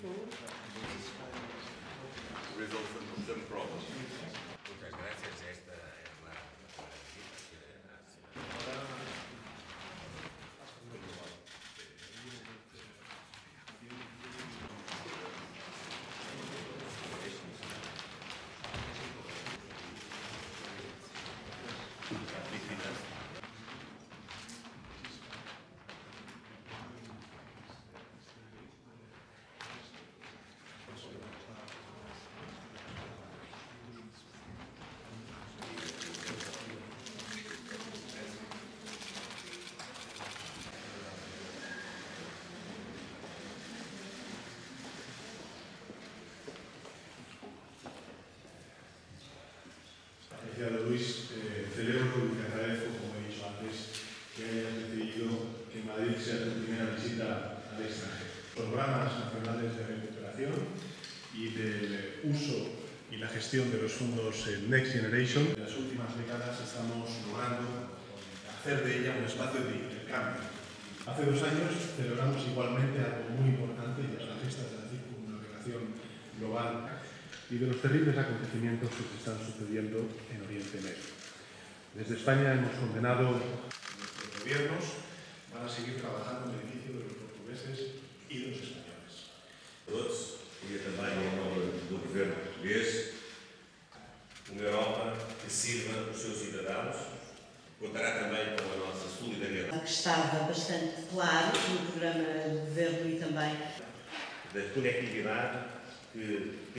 Resolution pronto. Muchas gracias. Esta es la Apreciado Luis, celebro y te agradezco, como he dicho antes, que hayas decidido que Madrid sea tu primera visita al extranjero. Programas nacionales de recuperación y del uso y la gestión de los fondos Next Generation. En las últimas décadas estamos logrando hacer de ella un espacio de intercambio. Hace 2 años celebramos igualmente algo muy importante, y es las fiestas de la circunnavegación global y de los terribles acontecimientos que se están sucediendo en Oriente Medio. Desde España hemos condenado nuestros gobiernos, van a seguir trabajando en beneficio de los portugueses y de los españoles. Todos, e também em nome do governo português, uma Europa que sirva os seus cidadãos, contará também com a nossa solidariedade. Que estava bastante claro no programa de governo e também Da conectividade que